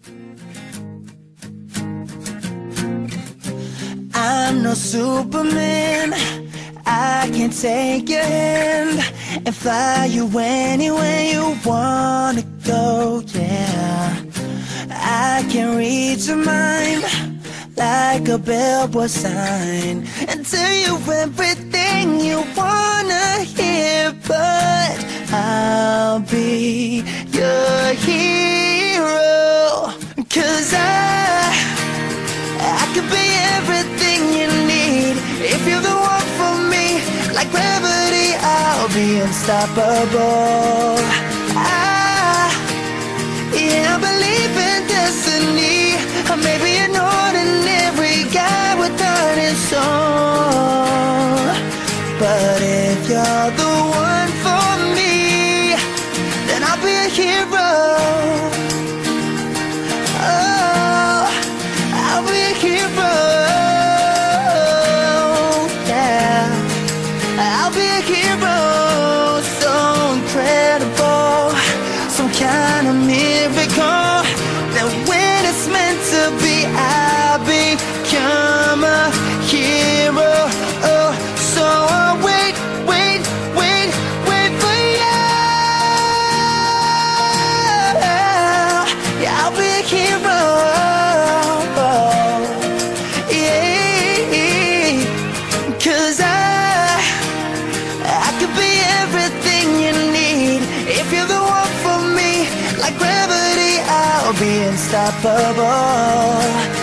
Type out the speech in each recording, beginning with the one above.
I'm no Superman, I can take your hand and fly you anywhere you wanna go, yeah. I can read your mind like a billboard sign and tell you everything you wanna hear, but I'll be your hero, 'cause I could be everything you need. If you're the one for me, like gravity, I'll be unstoppable. Yeah, I believe in destiny. I may be an ordinary guy with heart and soul, but if you're the one for me, then I'll be a hero. Oh, I'll be a hero. Yeah, I'll be a hero. So incredible, some kind of miracle, that when it's meant to be, I'll become a hero. Oh, so I'll wait for you. Yeah, I'll be a hero. Yeah, 'cause I could be everything you need. If you're the one for me, like gravity, I'll be unstoppable.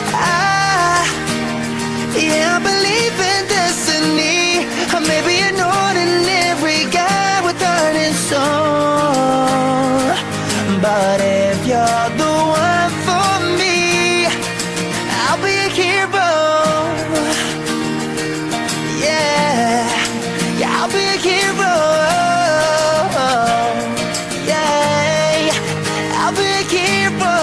Yeah, I believe in destiny. I may be an ordinary guy with heart and soul, but if you're the one for me, I'll be a hero. Yeah, yeah, I'll be a hero. Yeah, I'll be a hero.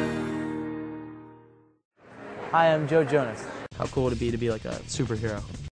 Hi, I'm Joe Jonas. How cool would it be like a superhero?